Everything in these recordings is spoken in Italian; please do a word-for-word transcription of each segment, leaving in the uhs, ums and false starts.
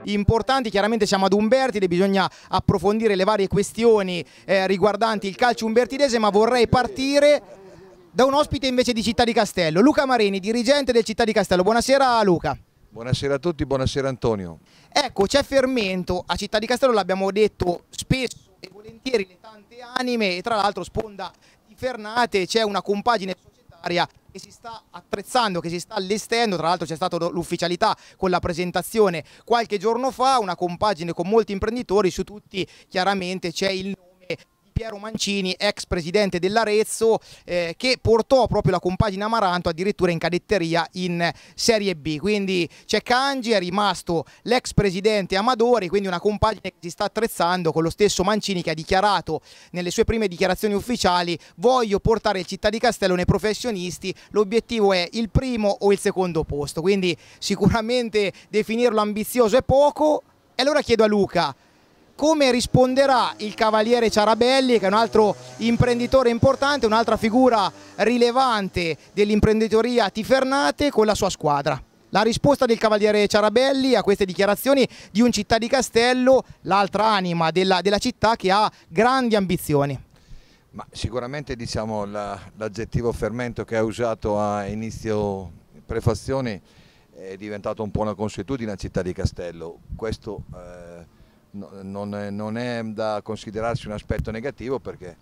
importanti. Chiaramente siamo ad Umbertide, bisogna approfondire le varie questioni eh, riguardanti il calcio umbertidese, ma vorrei partire da un ospite invece di Città di Castello, Luca Marini, dirigente del Città di Castello. Buonasera Luca. Buonasera a tutti, buonasera Antonio. Ecco, c'è fermento a Città di Castello, l'abbiamo detto spesso e volentieri, le tante anime, e tra l'altro sponda di Fernate, c'è una compagine societaria che si sta attrezzando, che si sta allestendo. Tra l'altro c'è stata l'ufficialità con la presentazione qualche giorno fa, una compagine con molti imprenditori, su tutti chiaramente c'è il nome di Piero Mancini, ex presidente dell'Arezzo, eh, che portò proprio la compagine Amaranto addirittura in cadetteria in Serie B. Quindi c'è Cangi, è rimasto l'ex presidente Amadori, quindi una compagine che si sta attrezzando, con lo stesso Mancini che ha dichiarato nelle sue prime dichiarazioni ufficiali: voglio portare il Città di Castello nei professionisti, l'obiettivo è il primo o il secondo posto. Quindi sicuramente definirlo ambizioso è poco. E allora chiedo a Luca, come risponderà il Cavaliere Ciarabelli, che è un altro imprenditore importante, un'altra figura rilevante dell'imprenditoria tifernate, con la sua squadra? La risposta del Cavaliere Ciarabelli a queste dichiarazioni di un Città di Castello, l'altra anima della, della città, che ha grandi ambizioni. Ma sicuramente, diciamo, l'aggettivo la, fermento che ha usato a inizio prefazione è diventato un po' una consuetudine a Città di Castello. Questo eh, Non è, non è da considerarsi un aspetto negativo, perché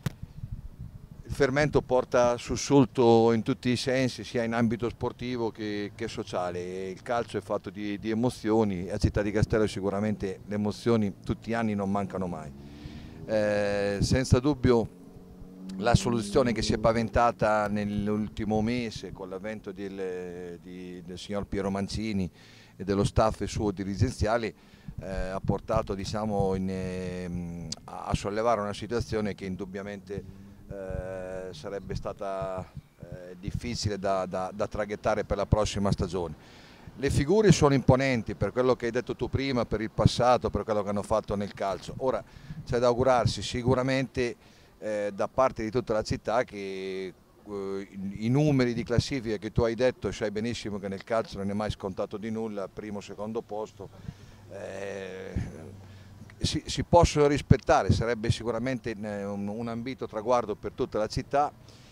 il fermento porta sussulto in tutti i sensi, sia in ambito sportivo che, che sociale. Il calcio è fatto di, di emozioni, a Città di Castello sicuramente le emozioni tutti gli anni non mancano mai. Eh, senza dubbio la soluzione che si è paventata nell'ultimo mese con l'avvento del, di, del signor Piero Mancini e dello staff suo dirigenziale Eh, ha portato, diciamo, in, eh, a sollevare una situazione che indubbiamente eh, sarebbe stata eh, difficile da, da, da traghettare per la prossima stagione. Le figure sono imponenti, per quello che hai detto tu prima, per il passato, per quello che hanno fatto nel calcio. Ora c'è da augurarsi sicuramente eh, da parte di tutta la città che eh, i numeri di classifica che tu hai detto, sai benissimo che nel calcio non è mai scontato di nulla, primo secondo posto, Eh, si, si possono rispettare, sarebbe sicuramente un, un ambito traguardo per tutta la città,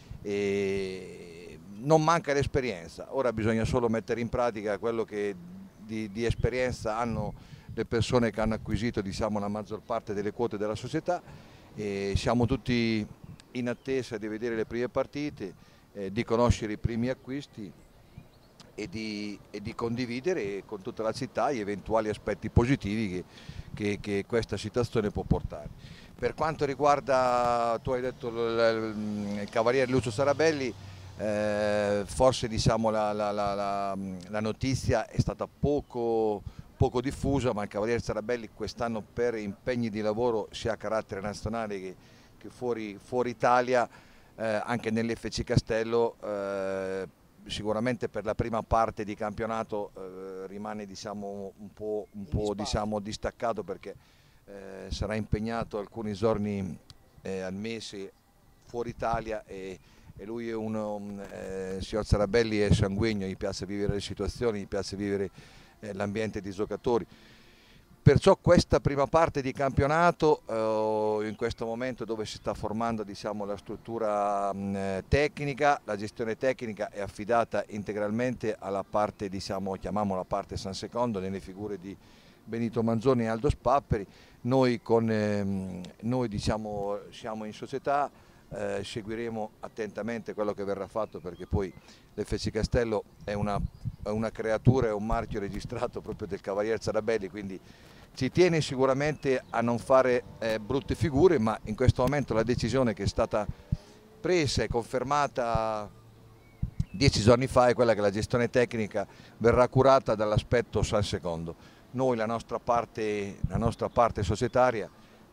e non manca l'esperienza. Ora bisogna solo mettere in pratica quello che di, di esperienza hanno le persone che hanno acquisito, diciamo, la maggior parte delle quote della società, e siamo tutti in attesa di vedere le prime partite, eh, di conoscere i primi acquisti E di, e di condividere con tutta la città gli eventuali aspetti positivi che, che, che questa situazione può portare. Per quanto riguarda, tu hai detto il, il Cavaliere Lucio Ciarabelli, eh, forse, diciamo, la, la, la, la, la notizia è stata poco, poco diffusa, ma il Cavaliere Ciarabelli quest'anno, per impegni di lavoro sia a carattere nazionale che, che fuori, fuori Italia, eh, anche nell'F C Castello, eh, sicuramente per la prima parte di campionato eh, rimane, diciamo, un po', un po', diciamo, distaccato, perché eh, sarà impegnato alcuni giorni eh, al mese fuori Italia, e, e lui è uno, eh, il signor Ciarabelli è sanguigno, gli piace vivere le situazioni, gli piace vivere eh, l'ambiente dei giocatori. Perciò questa prima parte di campionato, eh, in questo momento dove si sta formando, diciamo, la struttura mh, tecnica, la gestione tecnica è affidata integralmente alla parte, diciamo, chiamiamola parte San Secondo, nelle figure di Benito Manzoni e Aldo Spapperi. Noi, con, ehm, noi diciamo, siamo in società, eh, seguiremo attentamente quello che verrà fatto, perché poi l'F C Castello è una, è una creatura, è un marchio registrato proprio del Cavaliere Ciarabelli, quindi ci tiene sicuramente a non fare eh, brutte figure, ma in questo momento la decisione che è stata presa e confermata dieci giorni fa è quella che la gestione tecnica verrà curata dall'aspetto San Secondo. Noi la nostra parte, la nostra parte societaria,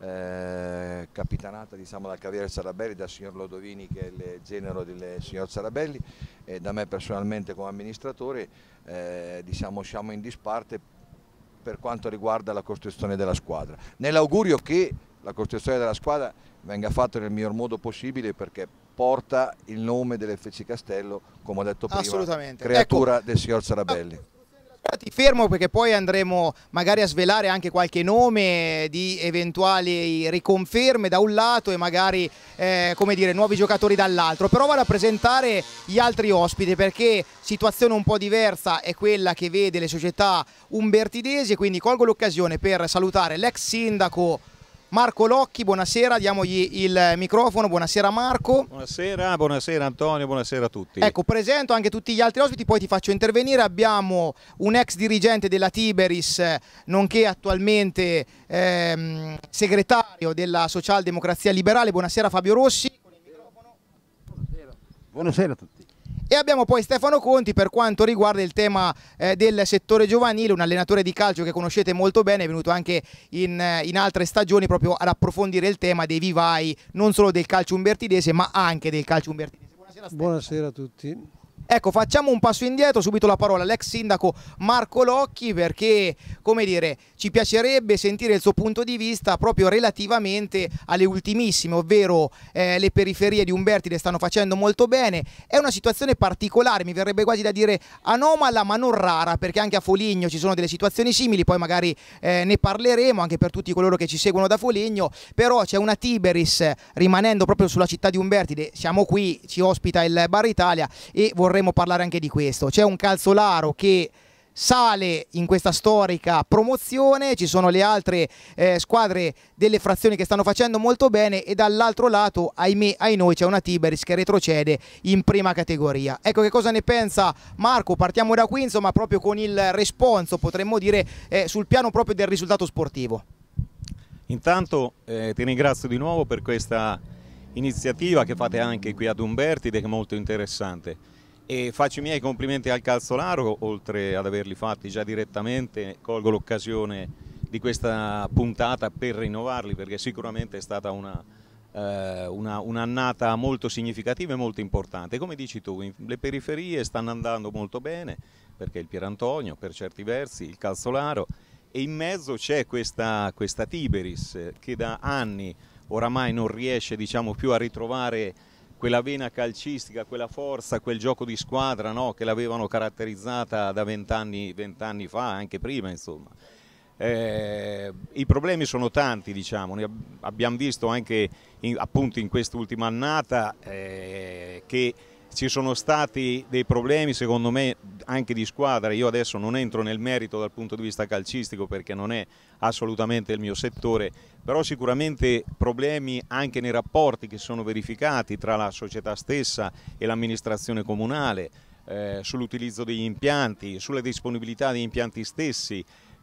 eh, capitanata, diciamo, dal Cavaliere Ciarabelli, dal signor Lodovini, che è il genero del signor Ciarabelli, e da me personalmente come amministratore, eh, diciamo, siamo in disparte per quanto riguarda la costruzione della squadra, nell'augurio che la costruzione della squadra venga fatta nel miglior modo possibile, perché porta il nome dell'F C Castello, come ho detto prima, creatura, ecco, del signor Ciarabelli. Ti fermo perché poi andremo magari a svelare anche qualche nome di eventuali riconferme da un lato e magari eh, come dire, nuovi giocatori dall'altro, però vado a presentare gli altri ospiti perché situazione un po' diversa è quella che vede le società umbertidesi, quindi colgo l'occasione per salutare l'ex sindaco Marco Locchi. Buonasera, diamogli il microfono. Buonasera Marco. Buonasera, buonasera Antonio, buonasera a tutti. Ecco, presento anche tutti gli altri ospiti, poi ti faccio intervenire. Abbiamo un ex dirigente della Tiberis, nonché attualmente ehm, segretario della Socialdemocrazia Liberale. Buonasera Fabio Rossi. Con il microfono. Buonasera. Buonasera a tutti. E abbiamo poi Stefano Conti per quanto riguarda il tema eh, del settore giovanile, un allenatore di calcio che conoscete molto bene, è venuto anche in, in altre stagioni proprio ad approfondire il tema dei vivai, non solo del calcio umbertidese ma anche del calcio umbertidese. Buonasera Stefano. Buonasera a tutti. Ecco, facciamo un passo indietro, subito la parola all'ex sindaco Marco Locchi perché, come dire, ci piacerebbe sentire il suo punto di vista proprio relativamente alle ultimissime, ovvero eh, le periferie di Umbertide stanno facendo molto bene. È una situazione particolare, mi verrebbe quasi da dire anomala ma non rara, perché anche a Foligno ci sono delle situazioni simili, poi magari eh, ne parleremo anche per tutti coloro che ci seguono da Foligno, però c'è una Tiberis, rimanendo proprio sulla città di Umbertide, siamo qui, ci ospita il Bar Italia e vorrei parlare anche di questo. C'è un Calzolaro che sale in questa storica promozione, ci sono le altre eh, squadre delle frazioni che stanno facendo molto bene e dall'altro lato, ahimè, ai noi c'è una Tiberis che retrocede in prima categoria. Ecco, che cosa ne pensa Marco? Partiamo da qui, insomma, proprio con il responso, potremmo dire, eh, sul piano proprio del risultato sportivo. Intanto eh, ti ringrazio di nuovo per questa iniziativa che fate anche qui ad Umbertide, che è molto interessante. E faccio i miei complimenti al Calzolaro, oltre ad averli fatti già direttamente, colgo l'occasione di questa puntata per rinnovarli perché sicuramente è stata una, eh, una, un'annata molto significativa e molto importante. Come dici tu, le periferie stanno andando molto bene perché il Pierantonio per certi versi, il Calzolaro e in mezzo c'è questa, questa Tiberis che da anni oramai non riesce, diciamo, più a ritrovare quella vena calcistica, quella forza, quel gioco di squadra, no? Che l'avevano caratterizzata da vent'anni vent'anni fa, anche prima insomma. Eh, I problemi sono tanti, diciamo, ne abbiamo visto anche in, appunto in quest'ultima annata eh, che ci sono stati dei problemi secondo me anche di squadra. Io adesso non entro nel merito dal punto di vista calcistico perché non è assolutamente il mio settore, però sicuramente problemi anche nei rapporti che sono verificati tra la società stessa e l'amministrazione comunale, eh, sull'utilizzo degli impianti, sulla disponibilità degli impianti stessi,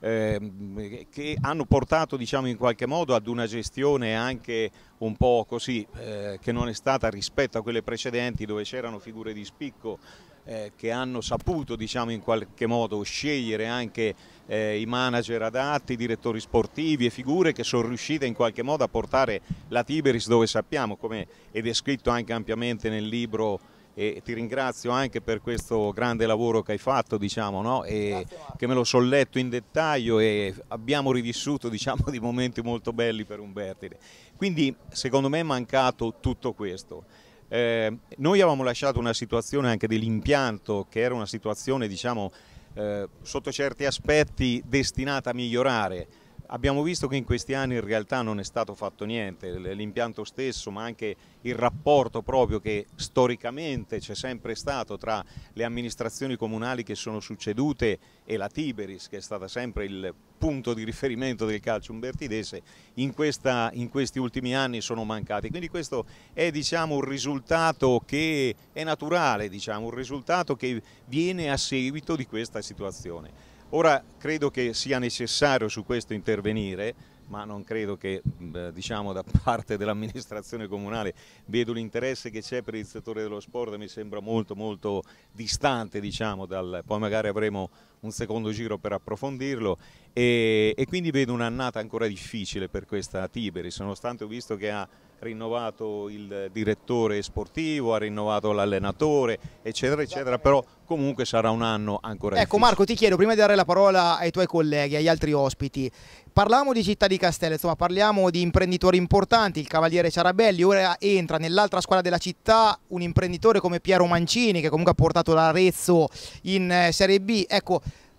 eh, che hanno portato, diciamo, in qualche modo ad una gestione anche un po' così, eh, che non è stata rispetto a quelle precedenti dove c'erano figure di spicco eh, che hanno saputo, diciamo, in qualche modo scegliere anche eh, i manager adatti, i direttori sportivi e figure che sono riuscite in qualche modo a portare la Tiberis dove sappiamo, come è descritto anche ampiamente nel libro, e ti ringrazio anche per questo grande lavoro che hai fatto, diciamo, no? E che me lo so letto in dettaglio e abbiamo rivissuto, diciamo, di momenti molto belli per Umbertide. Quindi secondo me è mancato tutto questo. Eh, noi avevamo lasciato una situazione anche dell'impianto che era una situazione, diciamo, eh, sotto certi aspetti destinata a migliorare. Abbiamo visto che in questi anni in realtà non è stato fatto niente, l'impianto stesso ma anche il rapporto proprio che storicamente c'è sempre stato tra le amministrazioni comunali che sono succedute e la Tiberis, che è stata sempre il punto di riferimento del calcio umbertidese, in, questa, in questi ultimi anni sono mancati. Quindi questo è, diciamo, un risultato che è naturale, diciamo, un risultato che viene a seguito di questa situazione. Ora credo che sia necessario su questo intervenire, ma non credo che eh, diciamo, da parte dell'amministrazione comunale, vedo l'interesse che c'è per il settore dello sport, mi sembra molto molto distante, diciamo, dal, poi magari avremo un secondo giro per approfondirlo e, e quindi vedo un'annata ancora difficile per questa Tiberis, nonostante ho visto che ha rinnovato il direttore sportivo, ha rinnovato l'allenatore, eccetera, eccetera, però comunque sarà un anno ancora Ecco difficile. Marco, ti chiedo, prima di dare la parola ai tuoi colleghi, agli altri ospiti, parliamo di Città di Castello, insomma parliamo di imprenditori importanti, il Cavaliere Ciarabelli, ora entra nell'altra squadra della città un imprenditore come Piero Mancini che comunque ha portato l'Arezzo in Serie B, ecco,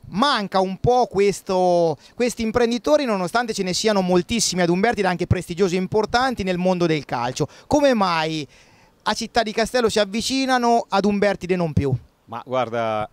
manca un po' questo, questi imprenditori, nonostante ce ne siano moltissimi ad Umbertide, anche prestigiosi e importanti nel mondo del calcio. Come mai a Città di Castello si avvicinano, ad Umbertide non più? Ma guarda,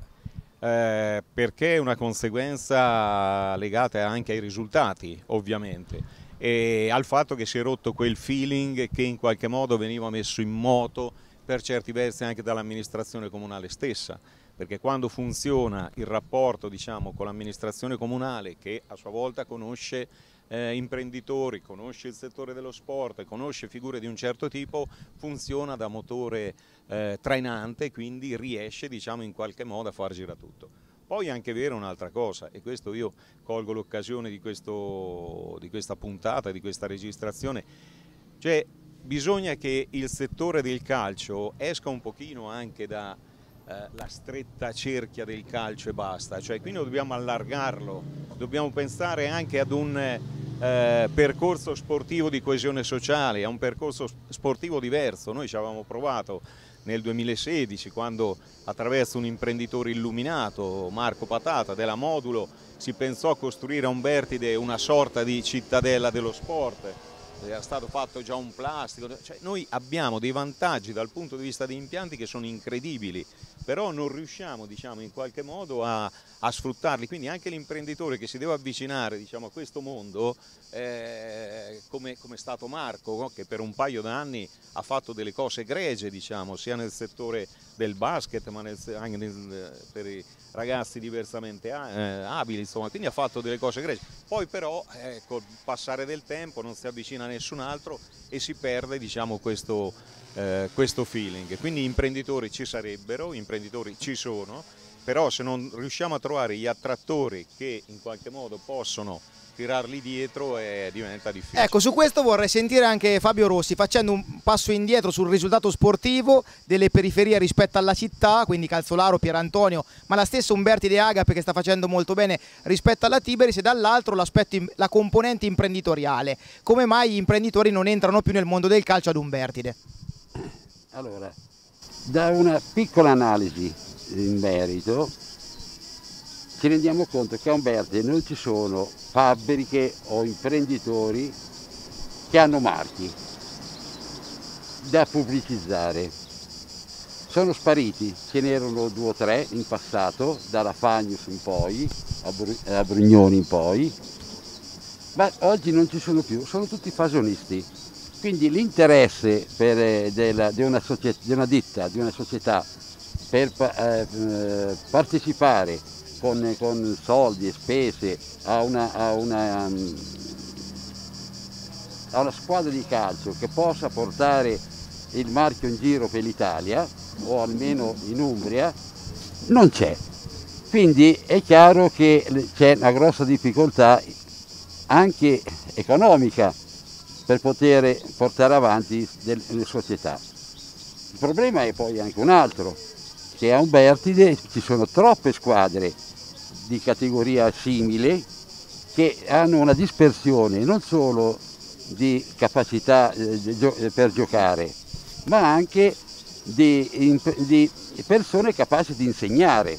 eh, perché è una conseguenza legata anche ai risultati, ovviamente, e al fatto che si è rotto quel feeling che in qualche modo veniva messo in moto per certi versi anche dall'amministrazione comunale stessa. Perché quando funziona il rapporto, diciamo, con l'amministrazione comunale, che a sua volta conosce eh, imprenditori, conosce il settore dello sport, conosce figure di un certo tipo, funziona da motore eh, trainante, quindi riesce, diciamo, in qualche modo a far girare tutto. Poi è anche vero un'altra cosa, e questo io colgo l'occasione di, questo, di questa puntata, di questa registrazione, cioè bisogna che il settore del calcio esca un pochino anche da la stretta cerchia del calcio e basta, cioè quindi dobbiamo allargarlo, dobbiamo pensare anche ad un eh, percorso sportivo di coesione sociale, a un percorso sportivo diverso. Noi ci avevamo provato nel duemilasedici quando attraverso un imprenditore illuminato, Marco Patata della Modulo, si pensò a costruire a Umbertide una sorta di cittadella dello sport. Era stato fatto già un plastico, cioè noi abbiamo dei vantaggi dal punto di vista degli impianti che sono incredibili, però non riusciamo, diciamo, in qualche modo a, a sfruttarli, quindi anche l'imprenditore che si deve avvicinare, diciamo, a questo mondo, eh, come, come è stato Marco, no? Che per un paio d'anni ha fatto delle cose egregie, diciamo, sia nel settore del basket ma nel, anche nel, per i ragazzi diversamente eh, abili, insomma, quindi ha fatto delle cose egregie. Poi però eh, col passare del tempo non si avvicina a nessun altro e si perde, diciamo, questo, eh, questo feeling. Quindi imprenditori ci sarebbero, imprenditori ci sono, però se non riusciamo a trovare gli attrattori che in qualche modo possono tirarli dietro eh, diventa difficile. Ecco, su questo vorrei sentire anche Fabio Rossi, facendo un passo indietro sul risultato sportivo delle periferie rispetto alla città, quindi Calzolaro, Pierantonio, ma la stessa Umbertide Agape che sta facendo molto bene rispetto alla Tiberis, e dall'altro l'aspetto, la componente imprenditoriale. Come mai gli imprenditori non entrano più nel mondo del calcio ad Umbertide? Allora, da una piccola analisi in merito ci rendiamo conto che a Umbertide non ci sono fabbriche o imprenditori che hanno marchi da pubblicizzare. Sono spariti, ce n'erano due o tre in passato, dalla Fagnus in poi, a, Bru a Brugnoni in poi, ma oggi non ci sono più, sono tutti fasonisti. Quindi l'interesse di una, di una ditta, di una società per eh, partecipare con, con soldi e spese a una, a, una, a una squadra di calcio che possa portare il marchio in giro per l'Italia, o almeno in Umbria, non c'è. Quindi è chiaro che c'è una grossa difficoltà anche economica per poter portare avanti delle società. Il problema è poi anche un altro, che a Umbertide ci sono troppe squadre di categoria simile che hanno una dispersione non solo di capacità per giocare, ma anche di, di persone capaci di insegnare.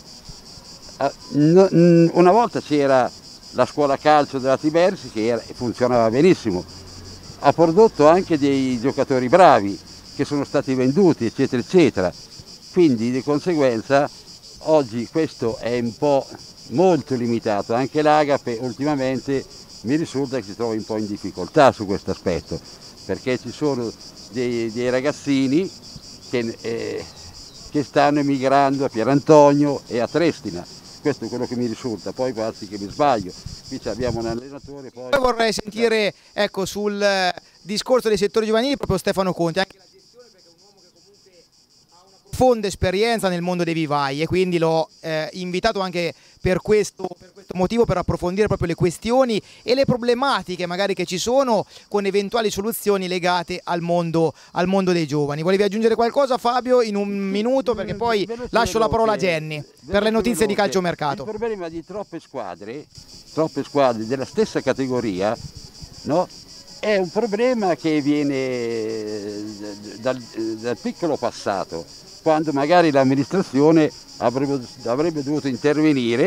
Una volta c'era la scuola calcio della Tiberis che era, funzionava benissimo, ha prodotto anche dei giocatori bravi che sono stati venduti, eccetera eccetera, quindi di conseguenza oggi questo è un po' molto limitato. Anche l'Agape ultimamente mi risulta che si trova un po' in difficoltà su questo aspetto, perché ci sono dei, dei ragazzini che, eh, che stanno emigrando a Pierantonio e a Trestina. Questo è quello che mi risulta, poi quasi che mi sbaglio. Qui abbiamo un allenatore. Poi, poi vorrei sentire, ecco, sul discorso dei settori giovanili proprio Stefano Conti, anche la gestione, perché è un uomo che comunque ha una profonda esperienza nel mondo dei vivai, e quindi l'ho eh, invitato anche per questo, per questo motivo, per approfondire proprio le questioni e le problematiche magari che ci sono, con eventuali soluzioni legate al mondo, al mondo dei giovani. Volevi aggiungere qualcosa, Fabio, in un minuto, perché poi lascio la parola a Jenny per le notizie di calciomercato. Il problema di troppe squadre, troppe squadre della stessa categoria, no? È un problema che viene dal, dal piccolo passato, quando magari l'amministrazione avrebbe, avrebbe dovuto intervenire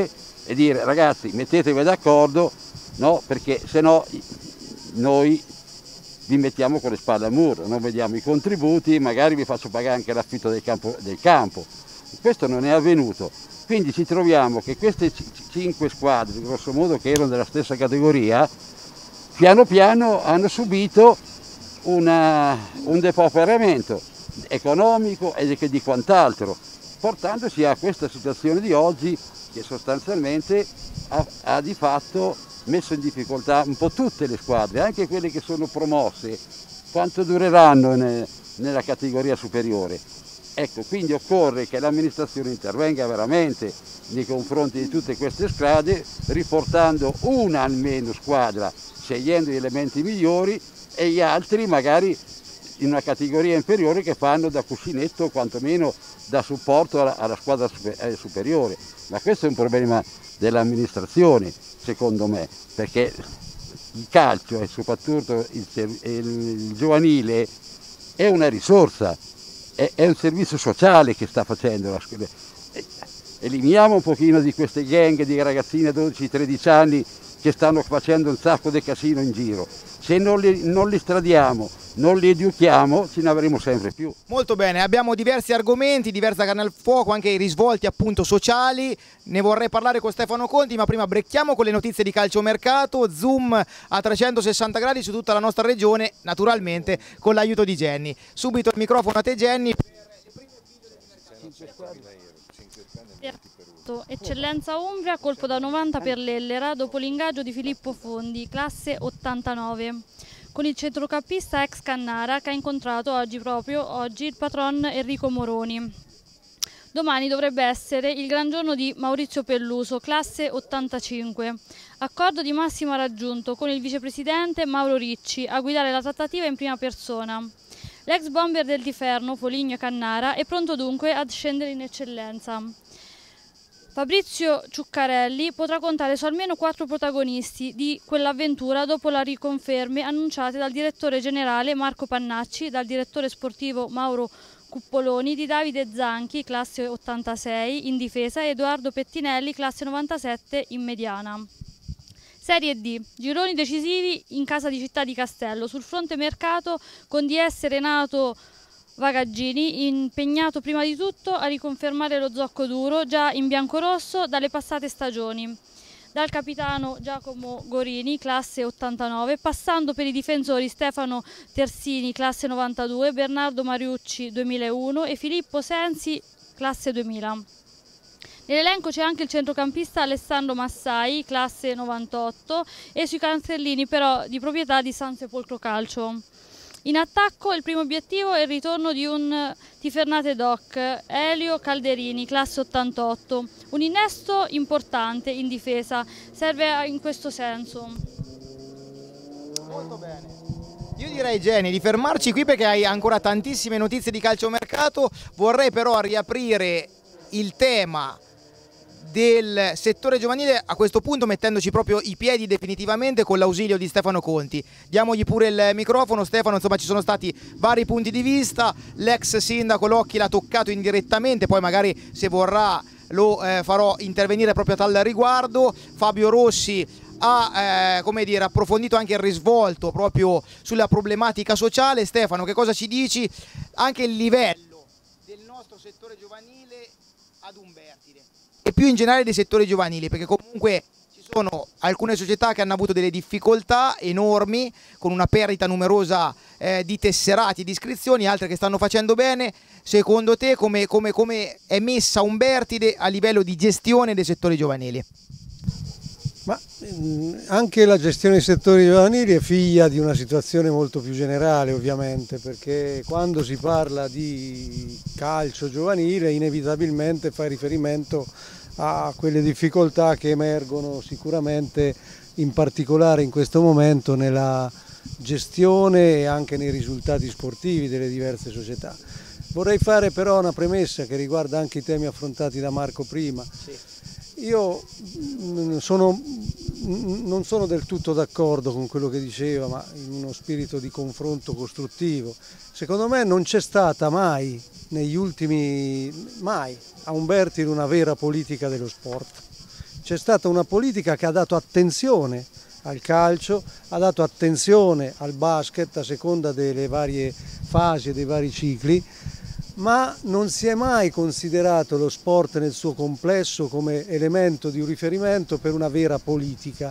e dire ragazzi mettetevi d'accordo, no? Perché se no noi vi mettiamo con le spalle al muro, non vediamo i contributi, magari vi faccio pagare anche l'affitto del campo, del campo. Questo non è avvenuto, quindi ci troviamo che queste cinque squadre, grosso modo che erano della stessa categoria, piano piano hanno subito una, un depauperamento economico e di quant'altro, portandoci a questa situazione di oggi che sostanzialmente ha, ha di fatto messo in difficoltà un po' tutte le squadre, anche quelle che sono promosse, quanto dureranno ne, nella categoria superiore. Ecco, quindi occorre che l'amministrazione intervenga veramente nei confronti di tutte queste squadre, riportando una almeno squadra, scegliendo gli elementi migliori e gli altri magari in una categoria inferiore che fanno da cuscinetto o quantomeno da supporto alla, alla squadra superiore. Ma questo è un problema dell'amministrazione, secondo me, perché il calcio e soprattutto il, il, il giovanile è una risorsa, è, è un servizio sociale che sta facendo la scuola. Eliminiamo un pochino di queste gang di ragazzine a dodici tredici anni che stanno facendo un sacco di casino in giro. Se non li, non li stradiamo, non li educhiamo, ce ne avremo sempre più. Molto bene, abbiamo diversi argomenti, diversa carne al fuoco, anche i risvolti appunto sociali. Ne vorrei parlare con Stefano Conti, ma prima brecchiamo con le notizie di calciomercato, zoom a trecentosessanta gradi su tutta la nostra regione, naturalmente con l'aiuto di Jenny. Subito il microfono a te Jenny. Eccellenza Umbria, colpo da novanta per l'Ellera dopo l'ingaggio di Filippo Fondi, classe ottantanove, con il centrocampista ex Cannara che ha incontrato oggi proprio oggi il patron Enrico Moroni. Domani dovrebbe essere il gran giorno di Maurizio Pelluso, classe ottantacinque. Accordo di massima raggiunto con il vicepresidente Mauro Ricci a guidare la trattativa in prima persona. L'ex bomber del Tiferno, Foligno Cannara, è pronto dunque ad scendere in eccellenza. Fabrizio Ciuccarelli potrà contare su almeno quattro protagonisti di quell'avventura dopo le riconferme annunciate dal direttore generale Marco Pannacci, dal direttore sportivo Mauro Cuppoloni, di Davide Zanchi, classe ottantasei, in difesa, e Edoardo Pettinelli, classe novantasette, in mediana. Serie D, gironi decisivi in casa di Città di Castello. Sul fronte mercato con D S Renato Vagaggini, impegnato prima di tutto a riconfermare lo zocco duro già in biancorosso dalle passate stagioni, dal capitano Giacomo Gorini, classe ottantanove, passando per i difensori Stefano Tersini, classe novantadue, Bernardo Mariucci, duemilauno, e Filippo Sensi, classe duemila. Nell'elenco c'è anche il centrocampista Alessandro Massai, classe novantotto, e sui canzellini però di proprietà di San Sepolcro Calcio. In attacco il primo obiettivo è il ritorno di un Tifernate Doc, Elio Calderini, classe ottantotto. Un innesto importante in difesa, serve in questo senso. Molto bene. Io direi Jenny di fermarci qui perché hai ancora tantissime notizie di calciomercato. Vorrei però riaprire il tema del settore giovanile, a questo punto mettendoci proprio i piedi definitivamente con l'ausilio di Stefano Conti. Diamogli pure il microfono. Stefano, insomma ci sono stati vari punti di vista, l'ex sindaco Locchi l'ha toccato indirettamente, poi magari se vorrà lo eh, farò intervenire proprio a tal riguardo. Fabio Rossi ha eh, come dire, approfondito anche il risvolto proprio sulla problematica sociale. Stefano, che cosa ci dici anche il livello del nostro settore giovanile ad Umbertide e più in generale dei settori giovanili, perché comunque ci sono alcune società che hanno avuto delle difficoltà enormi con una perdita numerosa eh, di tesserati, di iscrizioni, altre che stanno facendo bene. Secondo te come, come, come è messa Umbertide a livello di gestione dei settori giovanili? Ma anche la gestione dei settori giovanili è figlia di una situazione molto più generale, ovviamente, perché quando si parla di calcio giovanile inevitabilmente fa riferimento a quelle difficoltà che emergono sicuramente in particolare in questo momento nella gestione e anche nei risultati sportivi delle diverse società. Vorrei fare però una premessa che riguarda anche i temi affrontati da Marco prima. Sì. Io sono, non sono del tutto d'accordo con quello che diceva, ma in uno spirito di confronto costruttivo. Secondo me non c'è stata mai, negli ultimi, mai, a Umbertide una vera politica dello sport. c'è stata una politica che ha dato attenzione al calcio, ha dato attenzione al basket a seconda delle varie fasi e dei vari cicli, ma non si è mai considerato lo sport nel suo complesso come elemento di riferimento per una vera politica.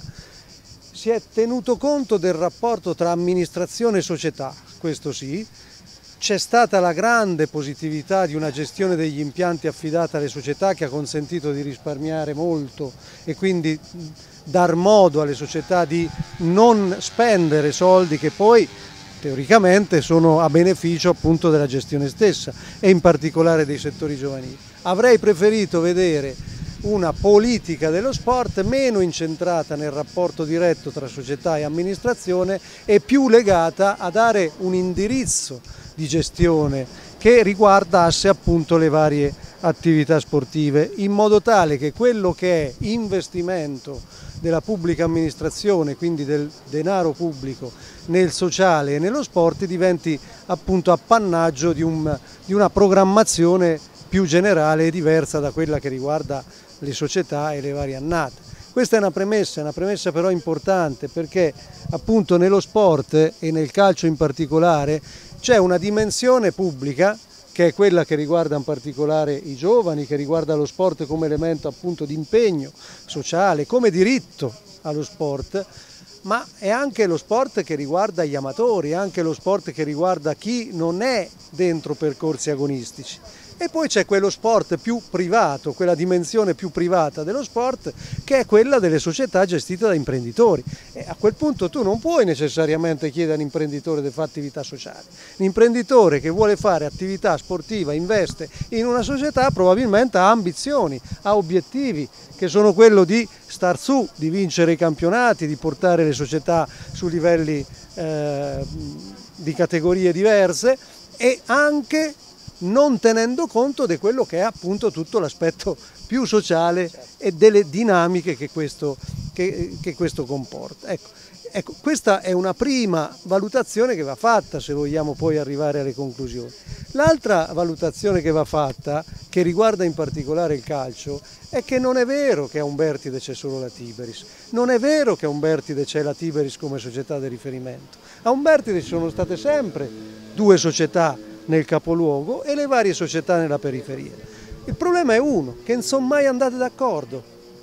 Si è tenuto conto del rapporto tra amministrazione e società, questo sì. C'è stata la grande positività di una gestione degli impianti affidata alle società che ha consentito di risparmiare molto e quindi dar modo alle società di non spendere soldi che poi teoricamente sono a beneficio appunto della gestione stessa e in particolare dei settori giovanili. Avrei preferito vedere una politica dello sport meno incentrata nel rapporto diretto tra società e amministrazione e più legata a dare un indirizzo di gestione che riguardasse appunto le varie attività sportive, in modo tale che quello che è investimento della pubblica amministrazione, quindi del denaro pubblico nel sociale e nello sport, diventi appunto appannaggio di, un, di una programmazione più generale e diversa da quella che riguarda le società e le varie annate. Questa è una premessa, è una premessa però importante, perché appunto nello sport e nel calcio in particolare c'è una dimensione pubblica che è quella che riguarda in particolare i giovani, che riguarda lo sport come elemento appunto di impegno sociale, come diritto allo sport, ma è anche lo sport che riguarda gli amatori, è anche lo sport che riguarda chi non è dentro percorsi agonistici. E poi c'è quello sport più privato, quella dimensione più privata dello sport, che è quella delle società gestite da imprenditori. E a quel punto tu non puoi necessariamente chiedere a un imprenditore di fare attività sociali. L'imprenditore che vuole fare attività sportiva, investe in una società, probabilmente ha ambizioni, ha obiettivi, che sono quello di star su, di vincere i campionati, di portare le società su livelli eh, di categorie diverse e anche non tenendo conto di quello che è appunto tutto l'aspetto più sociale e delle dinamiche che questo, che, che questo comporta. Ecco, ecco, questa è una prima valutazione che va fatta se vogliamo poi arrivare alle conclusioni. L'altra valutazione che va fatta, che riguarda in particolare il calcio, è che non è vero che a Umbertide c'è solo la Tiberis, non è vero che a Umbertide c'è la Tiberis come società di riferimento. A Umbertide ci sono state sempre due società nel capoluogo e le varie società nella periferia. Il problema è uno, che non sono mai andate d'accordo.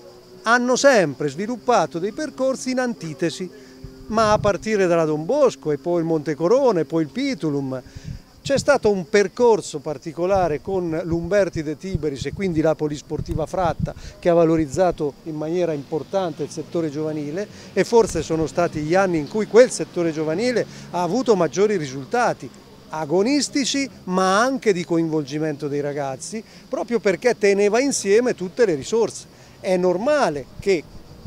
Hanno sempre sviluppato dei percorsi in antitesi, ma a partire dalla Don Bosco e poi il Montecorone, poi il Pitulum. C'è stato un percorso particolare con l'Umbertide Tiberis e quindi la Polisportiva Fratta, che ha valorizzato in maniera importante il settore giovanile, e forse sono stati gli anni in cui quel settore giovanile ha avuto maggiori risultati agonistici, ma anche di coinvolgimento dei ragazzi, proprio perché teneva insieme tutte le risorse. È normale che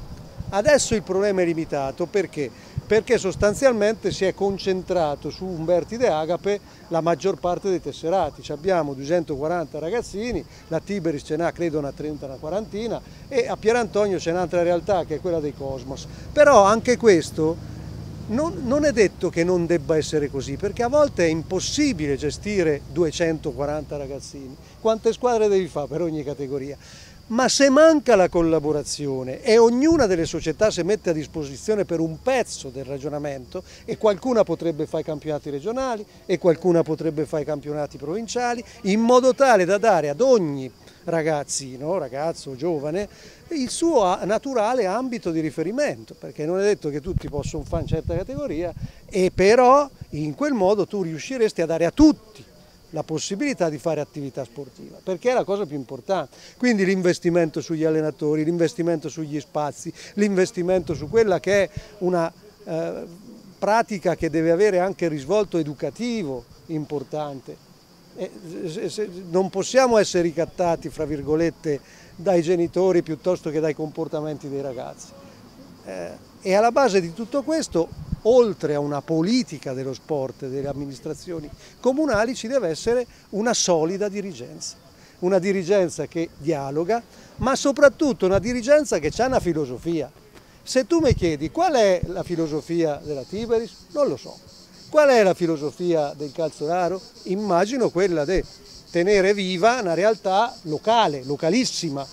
adesso il problema è limitato, perché? Perché sostanzialmente si è concentrato su Umbertide Agape la maggior parte dei tesserati. Ci abbiamo duecentoquaranta ragazzini, la Tiberis ce n'ha credo una trenta, una quarantina, e a Pierantonio c'è un'altra realtà che è quella dei Cosmos. Però anche questo Non, non è detto che non debba essere così, perché a volte è impossibile gestire duecentoquaranta ragazzini. Quante squadre devi fare per ogni categoria? Ma se manca la collaborazione e ognuna delle società si mette a disposizione per un pezzo del ragionamento, e qualcuna potrebbe fare i campionati regionali e qualcuna potrebbe fare i campionati provinciali, in modo tale da dare ad ogni ragazzino, ragazzo, giovane, il suo naturale ambito di riferimento, perché non è detto che tutti possono fare in certa categoria, e però in quel modo tu riusciresti a dare a tutti la possibilità di fare attività sportiva, perché è la cosa più importante. Quindi l'investimento sugli allenatori, l'investimento sugli spazi, l'investimento su quella che è una eh, pratica che deve avere anche risvolto educativo importante. E se, se, non possiamo essere ricattati, fra virgolette, dai genitori piuttosto che dai comportamenti dei ragazzi. Eh, e alla base di tutto questo, oltre a una politica dello sport e delle amministrazioni comunali, ci deve essere una solida dirigenza. Una dirigenza che dialoga, ma soprattutto una dirigenza che ha una filosofia. Se tu mi chiedi qual è la filosofia della Tiberis, non lo so. Qual è la filosofia del Calzolaro? Immagino quella di tenere viva una realtà locale, localissima,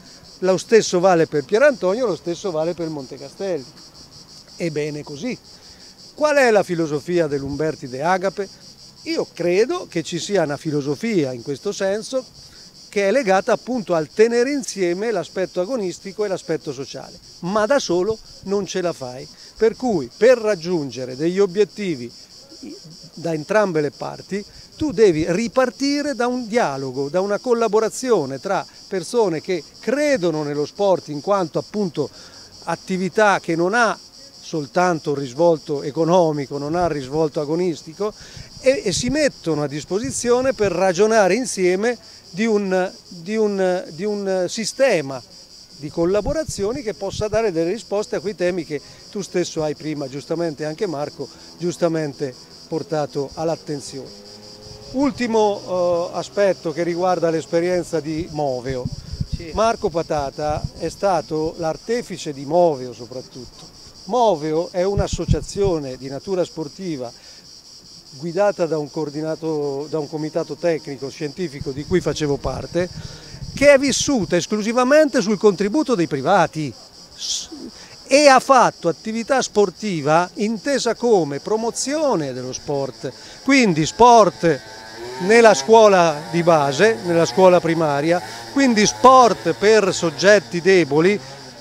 lo stesso vale per Pierantonio, lo stesso vale per Montecastelli. E bene così. Qual è la filosofia dell'Umberti De Agape? Io credo che ci sia una filosofia in questo senso che è legata appunto al tenere insieme l'aspetto agonistico e l'aspetto sociale, ma da solo non ce la fai. Per cui per raggiungere degli obiettivi da entrambe le parti tu devi ripartire da un dialogo, da una collaborazione tra persone che credono nello sport in quanto appunto attività che non ha soltanto un risvolto economico, non ha un risvolto agonistico e, e si mettono a disposizione per ragionare insieme di un, di un, di un sistema di collaborazioni che possa dare delle risposte a quei temi che tu stesso hai prima, giustamente anche Marco, giustamente portato all'attenzione. Ultimo eh, aspetto che riguarda l'esperienza di Moveo. Sì. Marco Patata è stato l'artefice di Moveo soprattutto. Moveo è un'associazione di natura sportiva guidata da un, coordinato, da un comitato tecnico scientifico di cui facevo parte, che è vissuta esclusivamente sul contributo dei privati e ha fatto attività sportiva intesa come promozione dello sport, quindi sport nella scuola di base, nella scuola primaria, quindi sport per soggetti deboli,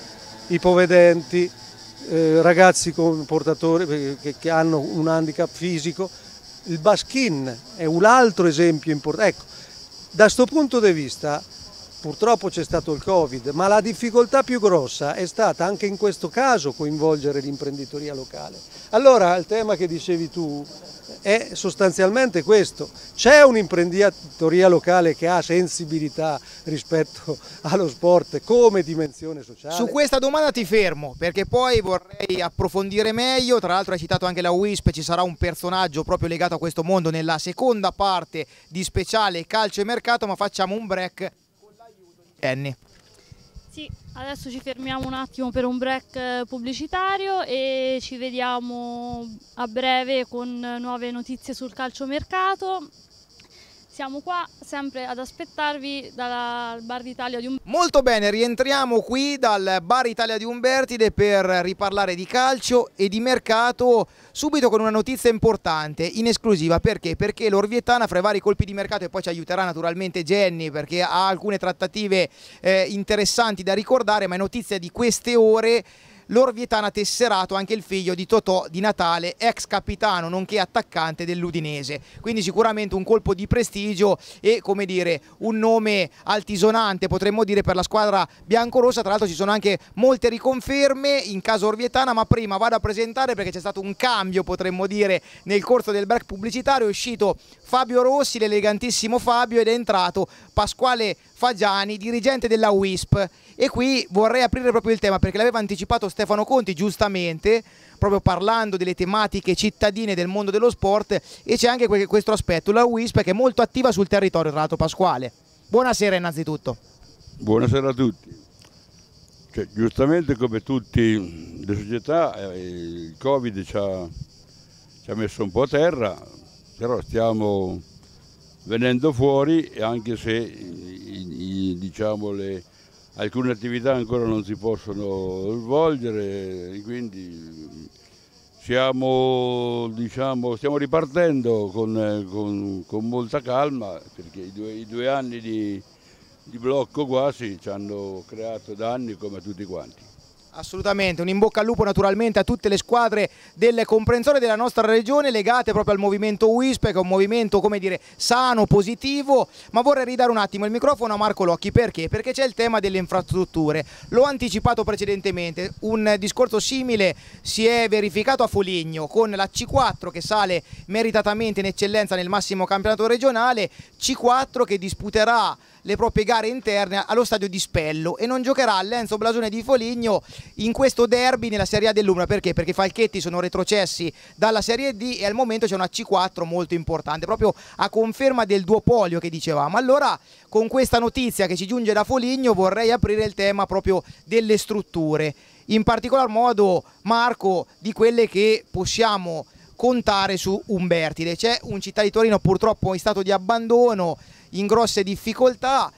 ipovedenti, eh, ragazzi con portatori che, che hanno un handicap fisico. Il baskin è un altro esempio importante. Ecco, da questo punto di vista purtroppo c'è stato il Covid, ma la difficoltà più grossa è stata anche in questo caso coinvolgere l'imprenditoria locale. Allora il tema che dicevi tu è sostanzialmente questo: c'è un'imprenditoria locale che ha sensibilità rispetto allo sport come dimensione sociale? Su questa domanda ti fermo, perché poi vorrei approfondire meglio. Tra l'altro hai citato anche la U I S P, ci sarà un personaggio proprio legato a questo mondo nella seconda parte di speciale calcio e mercato, ma facciamo un break con l'aiuto di Jenny. Sì, adesso ci fermiamo un attimo per un break pubblicitario e ci vediamo a breve con nuove notizie sul calciomercato. Siamo qua sempre ad aspettarvi dal Bar d'Italia di Umbertide. Molto bene, rientriamo qui dal Bar Italia di Umbertide per riparlare di calcio e di mercato, subito con una notizia importante, in esclusiva. Perché? Perché l'Orvietana, fra i vari colpi di mercato, e poi ci aiuterà naturalmente Jenny perché ha alcune trattative eh, interessanti da ricordare, ma è notizia di queste ore, l'Orvietana ha tesserato anche il figlio di Totò Di Natale, ex capitano nonché attaccante dell'Udinese, quindi sicuramente un colpo di prestigio e, come dire, un nome altisonante potremmo dire per la squadra biancorossa. Tra l'altro ci sono anche molte riconferme in caso Orvietana, ma prima vado a presentare, perché c'è stato un cambio potremmo dire nel corso del break pubblicitario. È uscito Fabio Rossi, l'elegantissimo Fabio, ed è entrato Pasquale Fagiani, dirigente della U I S P. E qui vorrei aprire proprio il tema, perché l'aveva anticipato Stefano Conti giustamente, proprio parlando delle tematiche cittadine del mondo dello sport, e c'è anche questo aspetto, la U I S P che è molto attiva sul territorio. Tra l'altro, Pasquale, buonasera innanzitutto. Buonasera a tutti. Cioè, giustamente come tutte le società il Covid ci ha, ci ha messo un po' a terra, però stiamo venendo fuori, anche se i, i, diciamo, le, alcune attività ancora non si possono svolgere, quindi siamo, diciamo, stiamo ripartendo con, con, con molta calma, perché i due, i due anni di, di blocco quasi ci hanno creato danni come a tutti quanti. Assolutamente, un in bocca al lupo naturalmente a tutte le squadre del comprensorio della nostra regione legate proprio al movimento U I S P, che è un movimento, come dire, sano, positivo. Ma vorrei ridare un attimo il microfono a Marco Locchi. Perché? Perché c'è il tema delle infrastrutture. L'ho anticipato precedentemente, un discorso simile si è verificato a Foligno con la C quattro che sale meritatamente in eccellenza nel massimo campionato regionale, C quattro che disputerà le proprie gare interne allo stadio di Spello e non giocherà all'Enzo Blasone di Foligno in questo derby nella Serie A dell'Umbria. Perché? Perché i Falchetti sono retrocessi dalla Serie D e al momento c'è una C quattro molto importante, proprio a conferma del duopolio che dicevamo. Allora, con questa notizia che ci giunge da Foligno, vorrei aprire il tema proprio delle strutture, in particolar modo, Marco, di quelle che possiamo contare su Umbertide. C'è un Città di Torino purtroppo in stato di abbandono, in grosse difficoltà.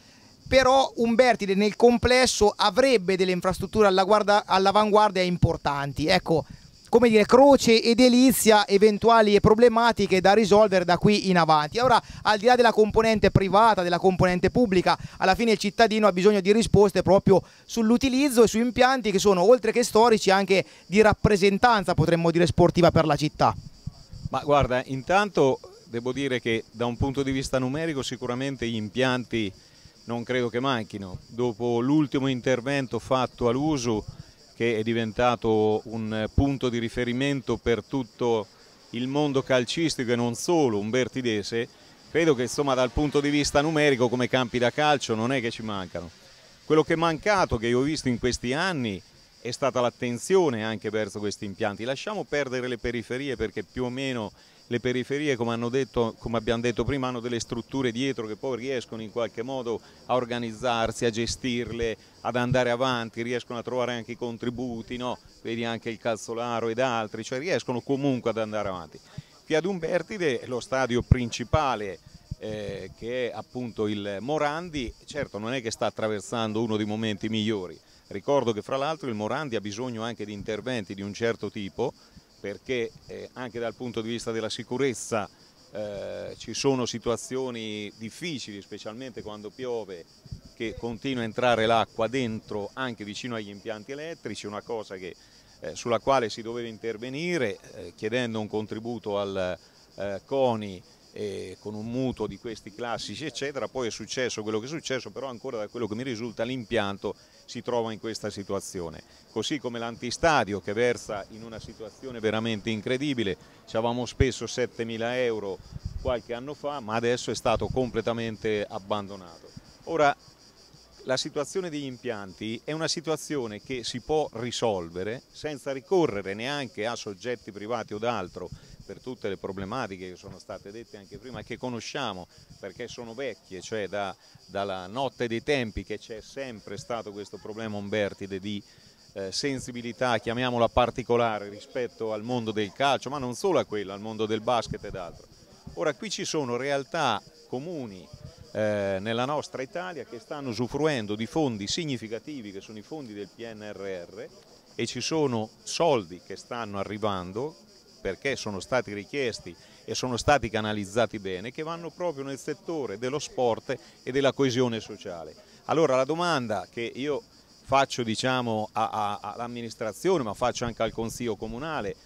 però Umbertide nel complesso avrebbe delle infrastrutture all'avanguardia importanti. Ecco, come dire, croce ed delizia eventuali problematiche da risolvere da qui in avanti. Ora, al di là della componente privata, della componente pubblica, alla fine il cittadino ha bisogno di risposte proprio sull'utilizzo e su impianti che sono, oltre che storici, anche di rappresentanza, potremmo dire, sportiva per la città. Ma guarda, intanto devo dire che da un punto di vista numerico sicuramente gli impianti non credo che manchino. Dopo l'ultimo intervento fatto all'Usu, che è diventato un punto di riferimento per tutto il mondo calcistico e non solo umbertidese, credo che insomma dal punto di vista numerico come campi da calcio non è che ci mancano. Quello che è mancato, che io ho visto in questi anni, è stata l'attenzione anche verso questi impianti. Lasciamo perdere le periferie, perché più o meno le periferie, come, hanno detto, come abbiamo detto prima, hanno delle strutture dietro che poi riescono in qualche modo a organizzarsi, a gestirle, ad andare avanti, riescono a trovare anche i contributi, no? Vedi anche il Calzolaro ed altri, cioè riescono comunque ad andare avanti. Qui ad Umbertide lo stadio principale, eh, che è appunto il Morandi, certo non è che sta attraversando uno dei momenti migliori. Ricordo che fra l'altro il Morandi ha bisogno anche di interventi di un certo tipo, perché eh, anche dal punto di vista della sicurezza eh, ci sono situazioni difficili, specialmente quando piove, che continua a entrare l'acqua dentro anche vicino agli impianti elettrici, una cosa che, eh, sulla quale si doveva intervenire eh, chiedendo un contributo al eh, CONI eh, con un mutuo di questi classici eccetera. Poi è successo quello che è successo, però ancora da quello che mi risulta l'impianto si trova in questa situazione, così come l'antistadio che versa in una situazione veramente incredibile. Ci avevamo speso settemila euro qualche anno fa, ma adesso è stato completamente abbandonato. Ora, la situazione degli impianti è una situazione che si può risolvere senza ricorrere neanche a soggetti privati o d'altro, per tutte le problematiche che sono state dette anche prima e che conosciamo perché sono vecchie, cioè da, dalla notte dei tempi che c'è sempre stato questo problema Umbertide di eh, sensibilità, chiamiamola particolare, rispetto al mondo del calcio, ma non solo a quello, al mondo del basket ed altro. Ora qui ci sono realtà comuni eh, nella nostra Italia che stanno usufruendo di fondi significativi, che sono i fondi del P N R R, e ci sono soldi che stanno arrivando perché sono stati richiesti e sono stati canalizzati bene, che vanno proprio nel settore dello sport e della coesione sociale. Allora la domanda che io faccio, diciamo, all'amministrazione, ma faccio anche al Consiglio Comunale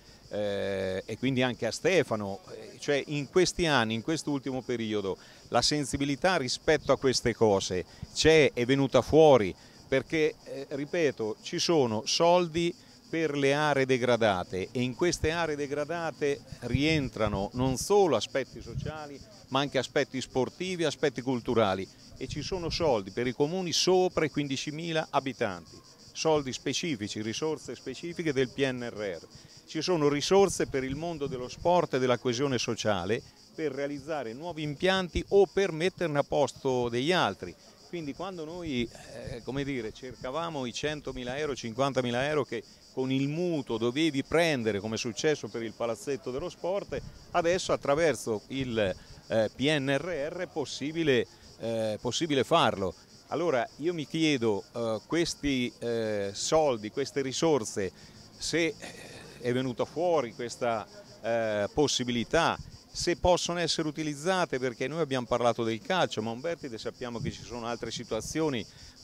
eh, e quindi anche a Stefano, cioè in questi anni, in quest'ultimo periodo, la sensibilità rispetto a queste cose c'è, è venuta fuori, perché, eh, ripeto, ci sono soldi per le aree degradate e in queste aree degradate rientrano non solo aspetti sociali ma anche aspetti sportivi, aspetti culturali, e ci sono soldi per i comuni sopra i quindicimila abitanti, soldi specifici, risorse specifiche del P N R R, ci sono risorse per il mondo dello sport e della coesione sociale per realizzare nuovi impianti o per metterne a posto degli altri. Quindi quando noi eh, come dire, cercavamo i centomila euro, cinquantamila euro che con il mutuo dovevi prendere, come è successo per il palazzetto dello sport, adesso attraverso il eh, P N R R è possibile, eh, possibile farlo. Allora io mi chiedo eh, questi eh, soldi, queste risorse, se è venuta fuori questa eh, possibilità, se possono essere utilizzate, perché noi abbiamo parlato del calcio, ma Umbertide sappiamo che ci sono altre situazioni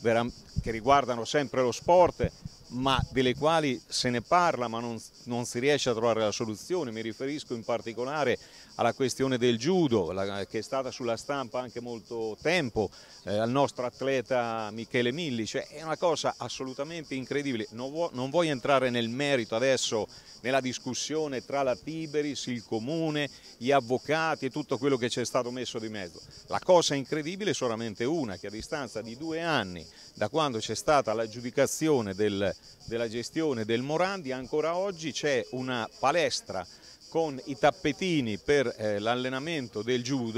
che riguardano sempre lo sport, ma delle quali se ne parla ma non, non si riesce a trovare la soluzione. Mi riferisco in particolare alla questione del judo, la, che è stata sulla stampa anche molto tempo, eh, al nostro atleta Michele Milli, cioè è una cosa assolutamente incredibile. Non, vo non voglio entrare nel merito adesso, nella discussione tra la Tiberis, il comune, gli avvocati e tutto quello che c'è stato messo di mezzo. La cosa incredibile è solamente una, che a distanza di due anni da quando c'è stata l'aggiudicazione del, della gestione del Morandi, ancora oggi c'è una palestra con i tappetini per eh, l'allenamento del judo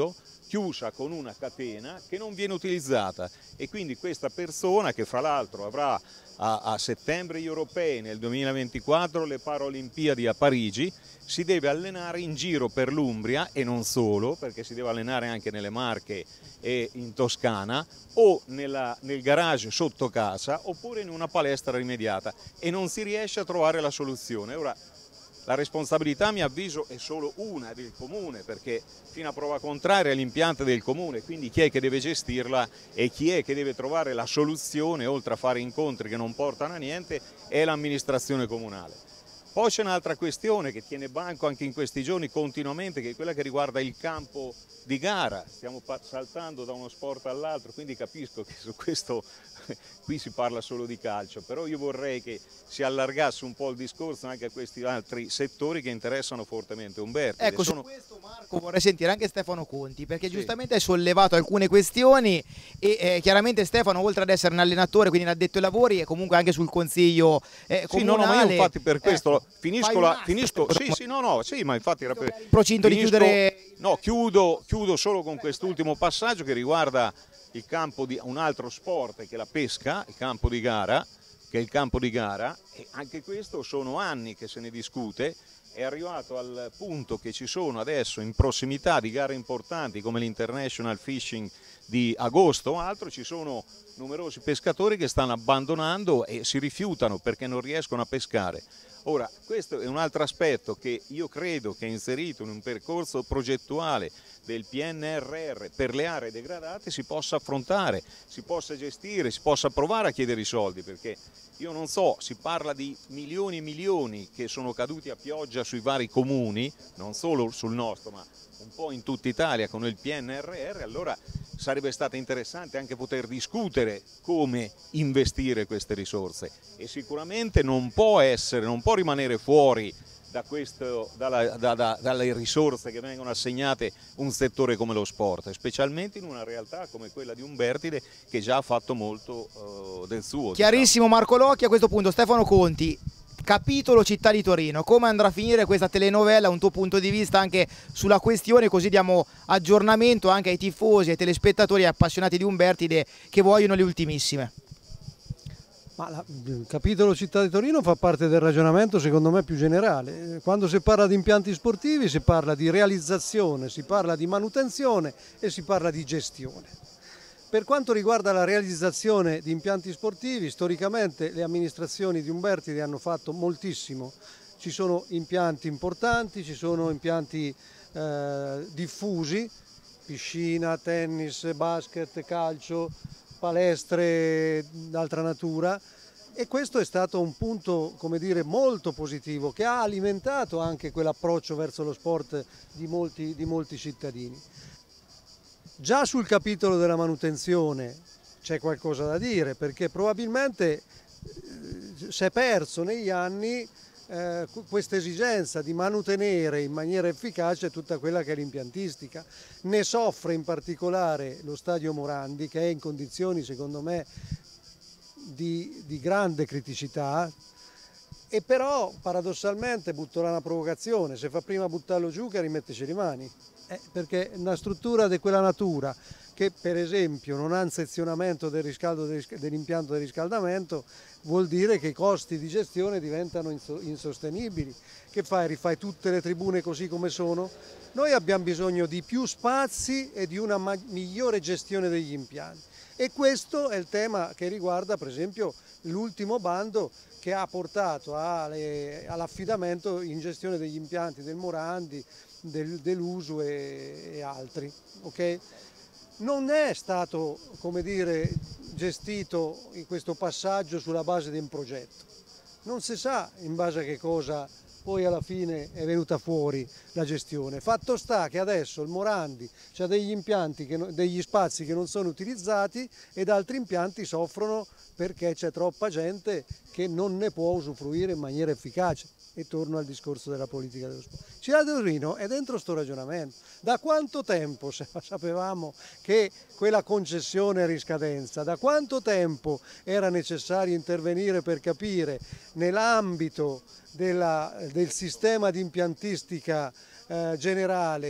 chiusa con una catena che non viene utilizzata, e quindi questa persona, che fra l'altro avrà a, a settembre gli europei, nel duemilaventiquattro le Paralimpiadi a Parigi, si deve allenare in giro per l'Umbria, e non solo, perché si deve allenare anche nelle Marche e in Toscana, o nella, nel garage sotto casa, oppure in una palestra rimediata, e non si riesce a trovare la soluzione. Ora, la responsabilità, a mio avviso, è solo una, del comune, perché fino a prova contraria è l'impianto del comune, quindi chi è che deve gestirla e chi è che deve trovare la soluzione, oltre a fare incontri che non portano a niente, è l'amministrazione comunale. Poi c'è un'altra questione che tiene banco anche in questi giorni continuamente, che è quella che riguarda il campo di gara. Stiamo saltando da uno sport all'altro, quindi capisco che su questo qui si parla solo di calcio, però io vorrei che si allargasse un po' il discorso anche a questi altri settori che interessano fortemente Umberti. Ecco, sono... su questo, Marco, vorrei sentire anche Stefano Conti, perché sì. giustamente hai sollevato alcune questioni e eh, chiaramente Stefano, oltre ad essere un allenatore, quindi un addetto ai lavori, è comunque anche sul consiglio eh, comunale. Sì, no, no, ma io infatti per questo ecco, finisco la... Finisco... Sì, sì, no, no, sì, ma infatti... In procinto finisco... di chiudere... No, chiudo, chiudo solo con quest'ultimo passaggio che riguarda il campo di un altro sport, che è la pesca, il campo di gara, che è il campo di gara, e anche questo sono anni che se ne discute. È arrivato al punto che ci sono adesso, in prossimità di gare importanti come l'International Fishing di agosto o altro, ci sono numerosi pescatori che stanno abbandonando e si rifiutano perché non riescono a pescare. Ora, questo è un altro aspetto che io credo che è inserito in un percorso progettuale del P N R R per le aree degradate si possa affrontare, si possa gestire, si possa provare a chiedere i soldi, perché io non so, si parla di milioni e milioni che sono caduti a pioggia sui vari comuni, non solo sul nostro, ma un po' in tutta Italia con il P N R R, allora sarebbe stato interessante anche poter discutere come investire queste risorse, e sicuramente non può essere, non può rimanere fuori da questo, dalla, da, da, dalle risorse che vengono assegnate un settore come lo sport, specialmente in una realtà come quella di Umbertide, che già ha fatto molto uh, del suo. Chiarissimo, diciamo. Marco Locchi. A questo punto Stefano Conti, capitolo città di Torino, come andrà a finire questa telenovela, un tuo punto di vista anche sulla questione, così diamo aggiornamento anche ai tifosi, ai telespettatori e appassionati di Umbertide che vogliono le ultimissime. Ma la, il capitolo città di Torino fa parte del ragionamento secondo me più generale. Quando si parla di impianti sportivi si parla di realizzazione, si parla di manutenzione e si parla di gestione. Per quanto riguarda la realizzazione di impianti sportivi, storicamente le amministrazioni di Umbertide hanno fatto moltissimo. Ci sono impianti importanti, ci sono impianti eh, diffusi, piscina, tennis, basket, calcio, palestre d'altra natura, e questo è stato un punto, come dire, molto positivo, che ha alimentato anche quell'approccio verso lo sport di molti, di molti cittadini. Già sul capitolo della manutenzione c'è qualcosa da dire, perché probabilmente si è perso negli anni eh, questa esigenza di manutenere in maniera efficace tutta quella che è l'impiantistica. Ne soffre in particolare lo stadio Morandi, che è in condizioni secondo me di, di grande criticità, e però paradossalmente butto là una provocazione: se fa prima buttarlo giù che rimetterci le mani, eh, perché una struttura di quella natura che per esempio non ha un sezionamento del riscaldo dell'impianto di riscaldamento vuol dire che i costi di gestione diventano insostenibili. Che fai? Rifai tutte le tribune così come sono? Noi abbiamo bisogno di più spazi e di una migliore gestione degli impianti, e questo è il tema che riguarda per esempio l'ultimo bando che ha portato all'affidamento in gestione degli impianti del Morandi, del, dell'Usu e, e altri. Okay? Non è stato, come dire, gestito in questo passaggio sulla base di un progetto. Non si sa in base a che cosa poi alla fine è venuta fuori la gestione. Fatto sta che adesso il Morandi ha degli impianti, che, degli spazi che non sono utilizzati, ed altri impianti soffrono perché c'è troppa gente che non ne può usufruire in maniera efficace. E torno al discorso della politica dello sport. Città di Torino è dentro sto ragionamento. Da quanto tempo sapevamo che quella concessione è riscadenza? Da quanto tempo era necessario intervenire per capire nell'ambito della, del sistema di impiantistica eh, generale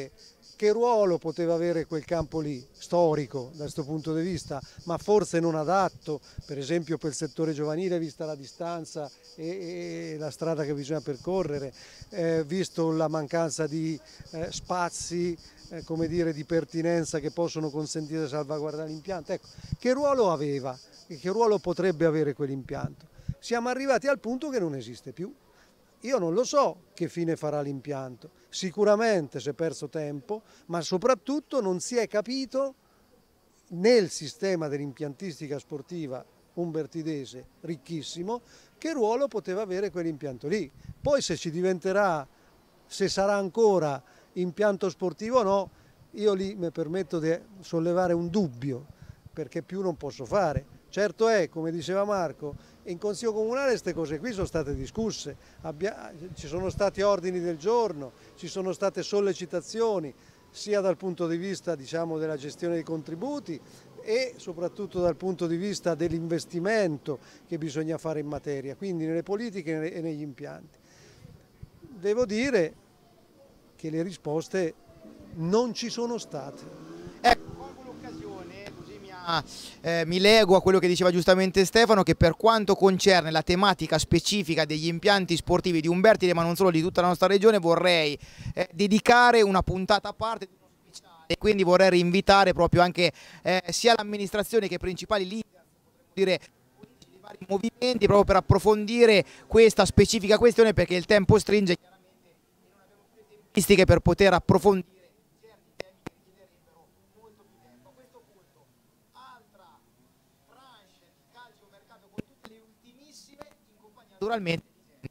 Che ruolo poteva avere quel campo lì, storico da questo punto di vista, ma forse non adatto, per esempio per il settore giovanile, vista la distanza e, e la strada che bisogna percorrere, eh, visto la mancanza di eh, spazi, eh, come dire, di pertinenza che possono consentire di salvaguardare l'impianto. Ecco, che ruolo aveva e che ruolo potrebbe avere quell'impianto? Siamo arrivati al punto che non esiste più. Io non lo so che fine farà l'impianto, sicuramente si è perso tempo, ma soprattutto non si è capito nel sistema dell'impiantistica sportiva umbertidese, ricchissimo, che ruolo poteva avere quell'impianto lì. Poi se ci diventerà, se sarà ancora impianto sportivo o no, io lì mi permetto di sollevare un dubbio, perché più non posso fare. Certo è, come diceva Marco, in Consiglio Comunale queste cose qui sono state discusse, Abbia, ci sono stati ordini del giorno, ci sono state sollecitazioni, sia dal punto di vista, diciamo, della gestione dei contributi e soprattutto dal punto di vista dell'investimento che bisogna fare in materia, quindi nelle politiche e negli impianti. Devo dire che le risposte non ci sono state. Ecco, colgo l'occasione, così mi, ha, eh, mi lego a quello che diceva giustamente Stefano, che per quanto concerne la tematica specifica degli impianti sportivi di Umbertide, ma non solo, di tutta la nostra regione, vorrei eh, dedicare una puntata a parte, e quindi vorrei rinvitare proprio anche eh, sia l'amministrazione che i principali leader, potremmo dire, dei vari movimenti, proprio per approfondire questa specifica questione, perché il tempo stringe chiaramente e non abbiamo più le tempistiche per poter approfondire certi temi che richiederebbero molto più tempo. A questo punto, altra tranche di calcio mercato con tutte le ultimissime, in compagnia naturalmente di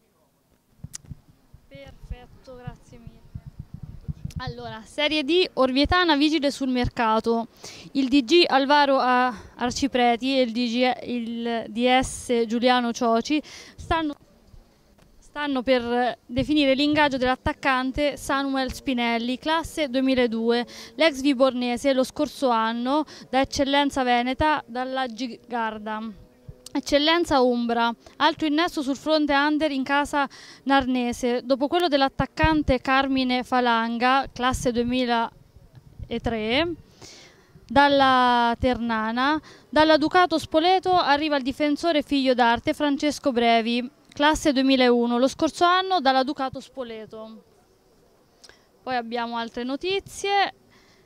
Jenny. Perfetto, grazie mille. Allora, Serie D, Orvietana vigile sul mercato. Il D G Alvaro Arcipreti e il, D G, il D S Giuliano Cioci stanno, stanno per definire l'ingaggio dell'attaccante Samuel Spinelli, classe duemiladue, l'ex vibornese lo scorso anno da Eccellenza Veneta dalla Gigarda. Eccellenza Umbra, altro innesto sul fronte under in casa narnese, dopo quello dell'attaccante Carmine Falanga, classe duemilatré, dalla Ternana. Dalla Ducato Spoleto arriva il difensore figlio d'arte Francesco Brevi, classe duemilauno, lo scorso anno dalla Ducato Spoleto. Poi abbiamo altre notizie.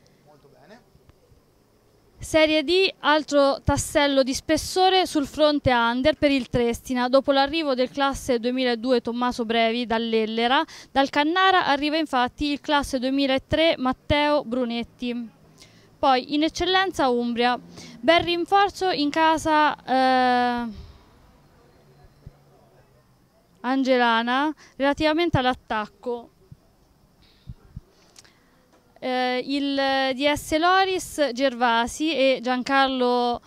Serie D, altro tassello di spessore sul fronte under per il Trestina. Dopo l'arrivo del classe duemiladue Tommaso Brevi dall'Ellera, dal Cannara arriva infatti il classe duemilatré Matteo Brunetti. Poi in Eccellenza Umbria, bel rinforzo in casa eh, Angelana relativamente all'attacco. Eh, il D S Loris Gervasi e Giancarlo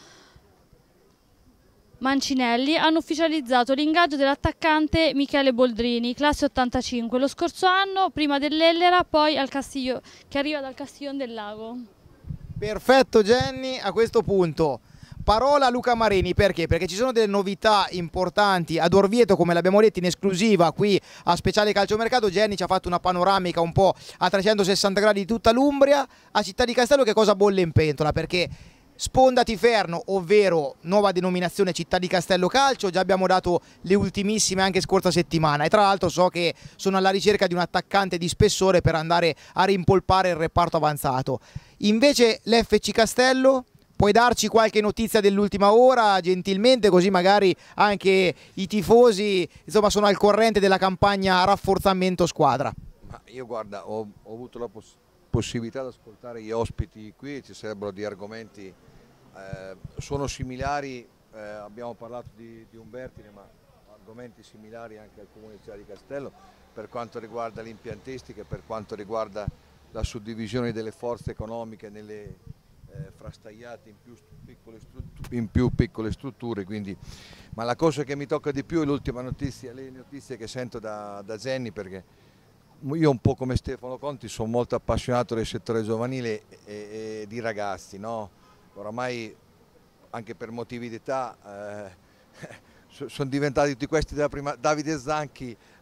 Mancinelli hanno ufficializzato l'ingaggio dell'attaccante Michele Boldrini, classe ottantacinque, lo scorso anno, prima dell'Ellera, poi al Castiglio, che arriva dal Castiglion del Lago. Perfetto Jenny, a questo punto parola a Luca Marini, perché? Perché ci sono delle novità importanti ad Orvieto, come l'abbiamo detto in esclusiva qui a Speciale Calciomercato. Jenny ci ha fatto una panoramica un po' a trecentosessanta gradi di tutta l'Umbria. A Città di Castello che cosa bolle in pentola? Perché Sponda Tiferno, ovvero nuova denominazione Città di Castello Calcio, già abbiamo dato le ultimissime anche scorsa settimana, e tra l'altro so che sono alla ricerca di un attaccante di spessore per andare a rimpolpare il reparto avanzato. Invece l'F C Castello, puoi darci qualche notizia dell'ultima ora gentilmente, così magari anche i tifosi insomma sono al corrente della campagna rafforzamento squadra? Ma io guarda, ho, ho avuto la poss possibilità di ascoltare gli ospiti qui, ci sarebbero di argomenti, eh, sono similari, eh, abbiamo parlato di, di Umbertide, ma argomenti similari anche al Comune di Città di Castello per quanto riguarda l'impiantistica, per quanto riguarda la suddivisione delle forze economiche nelle Eh, frastagliati in più, piccole in più piccole strutture, quindi, ma la cosa che mi tocca di più è l'ultima notizia, le notizie che sento da, da Jenny, perché io un po' come Stefano Conti sono molto appassionato del settore giovanile e, e di ragazzi, no? Oramai anche per motivi d'età eh, sono diventati tutti questi della prima, Davide Zanchi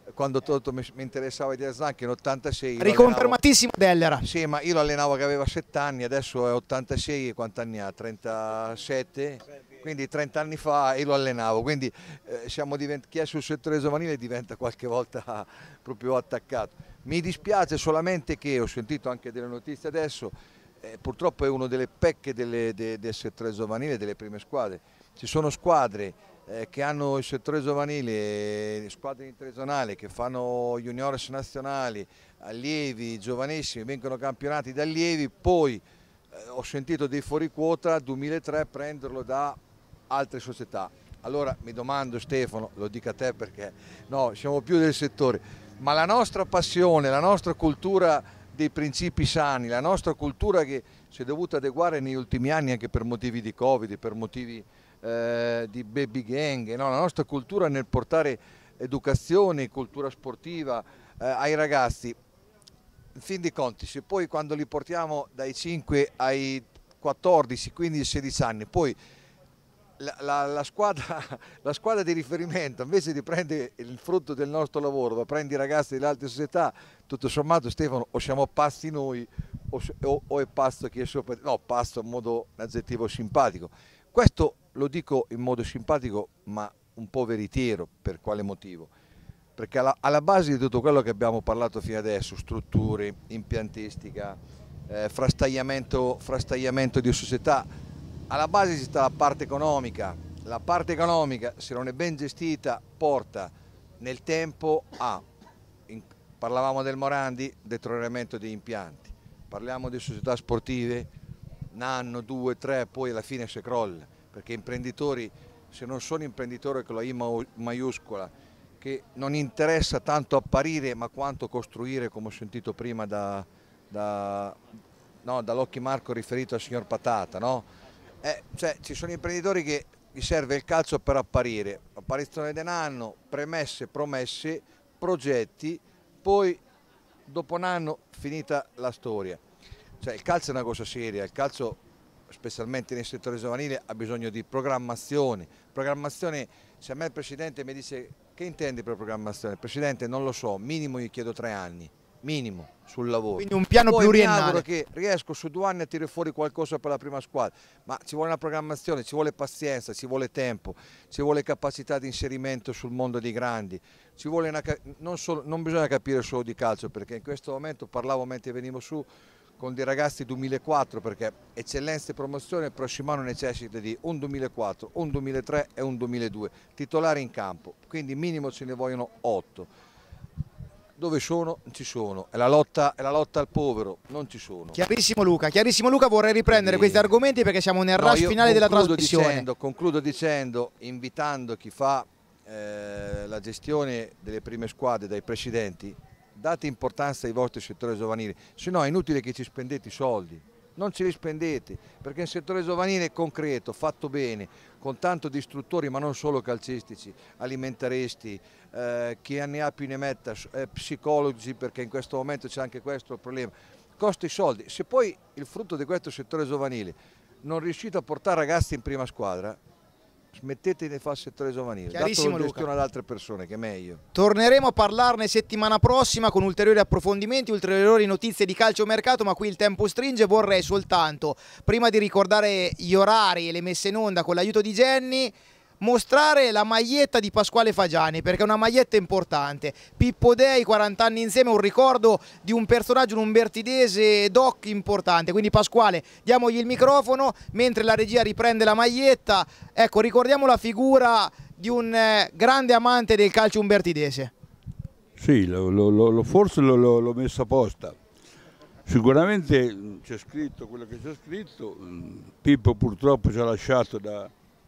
quando Toto mi, mi interessava di Zanchi in ottantasei. Riconfermatissimo Dellera. Sì, ma io lo allenavo che aveva sette anni, adesso è ottantasei, quanti anni ha? trentasette? Quindi trenta anni fa io lo allenavo, quindi eh, siamo divent- chi è sul settore giovanile diventa qualche volta proprio attaccato. Mi dispiace solamente che, ho sentito anche delle notizie adesso, eh, purtroppo è una delle pecche delle, de, del settore giovanile, delle prime squadre. Ci sono squadre eh, che hanno il settore giovanile, squadre interregionali che fanno juniores nazionali, allievi, giovanissimi, vengono campionati da allievi, poi eh, ho sentito dei fuori quota duemilatré prenderlo da altre società. Allora mi domando, Stefano, lo dico a te perché no, siamo più del settore, ma la nostra passione, la nostra cultura dei principi sani, la nostra cultura che si è dovuta adeguare negli ultimi anni anche per motivi di Covid, per motivi eh, di baby gang, no? La nostra cultura nel portare educazione, cultura sportiva eh, ai ragazzi, in fin dei conti, se poi quando li portiamo dai cinque ai quattordici, quindici, sedici anni, poi La, la, la, squadra, la squadra di riferimento invece di prendere il frutto del nostro lavoro, ma prendi i ragazzi delle altre società, tutto sommato, Stefano, o siamo pazzi noi o, o, o è pazzo chi è sopra, no, pazzo in modo un aggettivo simpatico. Questo lo dico in modo simpatico ma un po' veritiero. Per quale motivo? Perché alla, alla base di tutto quello che abbiamo parlato fino adesso, strutture, impiantistica, eh, frastagliamento, frastagliamento di società, alla base ci sta la parte economica. La parte economica, se non è ben gestita, porta nel tempo a, in, parlavamo del Morandi, deterioramento degli impianti, parliamo di società sportive, un anno, due, tre, poi alla fine si crolla, perché imprenditori, se non sono imprenditori con la I maiuscola, che non interessa tanto apparire ma quanto costruire, come ho sentito prima da, da, no, dall'Occhi Marco riferito al signor Patata, no? Eh, cioè, ci sono imprenditori che gli serve il calcio per apparire, apparizione denaro, premesse, promesse, progetti, poi dopo un anno finita la storia. Cioè, il calcio è una cosa seria, il calcio specialmente nel settore giovanile ha bisogno di programmazione. Programmazione, se a me il Presidente mi dice che intendi per programmazione, Presidente non lo so, minimo gli chiedo tre anni. Minimo sul lavoro. Quindi un piano Poi pluriennale. mi auguro che riesco su due anni a tirare fuori qualcosa per la prima squadra, ma ci vuole una programmazione, ci vuole pazienza, ci vuole tempo, ci vuole capacità di inserimento sul mondo dei grandi, ci vuole una, non, solo, non bisogna capire solo di calcio, perché in questo momento parlavo mentre venivo su con dei ragazzi duemilaquattro, perché eccellenza e promozione il prossimo anno necessita di un duemilaquattro, un duemilatré e un duemiladue titolari in campo, quindi minimo ce ne vogliono otto. Dove sono? Non ci sono, è la, lotta, è la lotta al povero, non ci sono. Chiarissimo Luca, chiarissimo Luca, vorrei riprendere Quindi, questi argomenti perché siamo nel no, rush finale della trasmissione. Dicendo, concludo dicendo, invitando chi fa eh, la gestione delle prime squadre dai presidenti, date importanza ai vostri settori giovanili, se no è inutile che ci spendete i soldi. Non ce li spendete, perché il settore giovanile è concreto, fatto bene, con tanto di istruttori, ma non solo calcistici, alimentaristi, eh, chi ne ha più ne metta, eh, psicologi, perché in questo momento c'è anche questo il problema. Costa i soldi. Se poi il frutto di questo settore giovanile non riuscite a portare ragazzi in prima squadra, smettete di fare il settore giovanile, datelo in gestione ad altre persone, che è meglio. Torneremo a parlarne settimana prossima con ulteriori approfondimenti, ulteriori notizie di calciomercato, ma qui il tempo stringe. Vorrei soltanto, prima di ricordare gli orari e le messe in onda con l'aiuto di Jenny, mostrare la maglietta di Pasquale Fagiani, perché è una maglietta importante. Pippo Dei, quaranta anni insieme, un ricordo di un personaggio, un umbertidese doc importante. Quindi Pasquale, diamogli il microfono mentre la regia riprende la maglietta. Ecco, ricordiamo la figura di un eh, grande amante del calcio umbertidese. Sì, lo, lo, lo, forse l'ho messo apposta. Sicuramente c'è scritto quello che c'è scritto. Pippo purtroppo ci ha lasciato da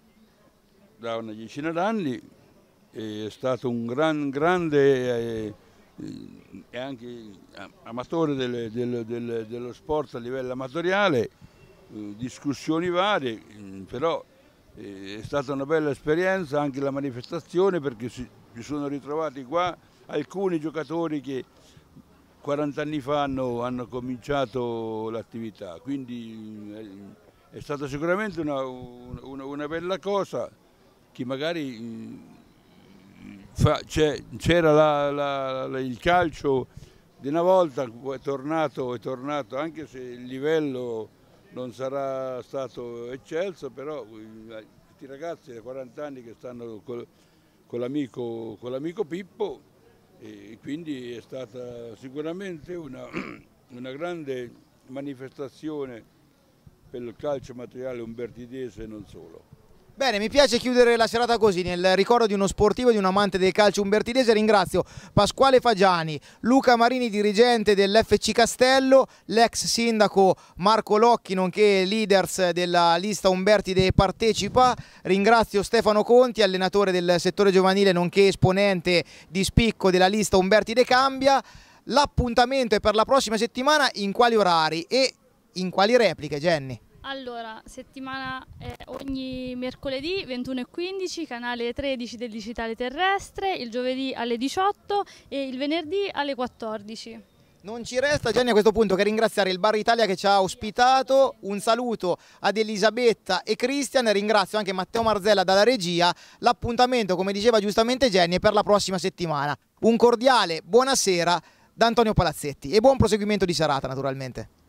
da una decina d'anni, è stato un gran, grande e eh, anche amatore del, del, del, dello sport a livello amatoriale, eh, discussioni varie, però eh, è stata una bella esperienza anche la manifestazione, perché si, si sono ritrovati qua alcuni giocatori che quaranta anni fa hanno, hanno cominciato l'attività, quindi eh, è stata sicuramente una, una, una bella cosa. Che magari c'era la, la, la, il calcio di una volta, è tornato, è tornato, anche se il livello non sarà stato eccelso, però questi ragazzi da quaranta anni che stanno col, con l'amico con l'amico Pippo, e quindi è stata sicuramente una, una grande manifestazione per il calcio materiale umbertidese e non solo. Bene, mi piace chiudere la serata così, nel ricordo di uno sportivo e di un amante del calcio umbertidese. Ringrazio Pasquale Fagiani, Luca Marini, dirigente dell'F C Castello, l'ex sindaco Marco Locchi, nonché leaders della lista Umbertide Partecipa. Ringrazio Stefano Conti, allenatore del settore giovanile, nonché esponente di spicco della lista Umbertide Cambia. L'appuntamento è per la prossima settimana, in quali orari e in quali repliche, Jenny? Allora, settimana eh, ogni mercoledì ventuno e quindici, canale tredici del digitale terrestre, il giovedì alle diciotto e il venerdì alle quattordici. Non ci resta, Jenny, a questo punto che ringraziare il Bar Italia che ci ha ospitato. Un saluto ad Elisabetta e Cristian, ringrazio anche Matteo Marzella dalla regia. L'appuntamento, come diceva giustamente Jenny, è per la prossima settimana. Un cordiale buonasera da Antonio Palazzetti e buon proseguimento di serata, naturalmente.